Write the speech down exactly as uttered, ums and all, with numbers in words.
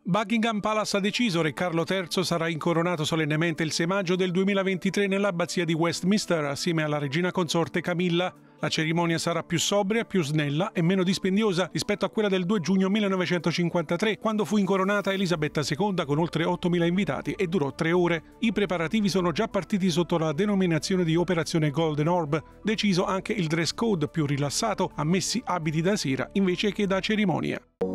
Buckingham Palace ha deciso, Re Carlo terzo sarà incoronato solennemente il sei maggio del duemilaventitré nell'abbazia di Westminster assieme alla regina consorte Camilla. La cerimonia sarà più sobria, più snella e meno dispendiosa rispetto a quella del due giugno millenovecentocinquantatré, quando fu incoronata Elisabetta seconda con oltre ottomila invitati e durò tre ore. I preparativi sono già partiti sotto la denominazione di Operazione Golden Orb, deciso anche il dress code più rilassato, ammessi abiti da sera invece che da cerimonia.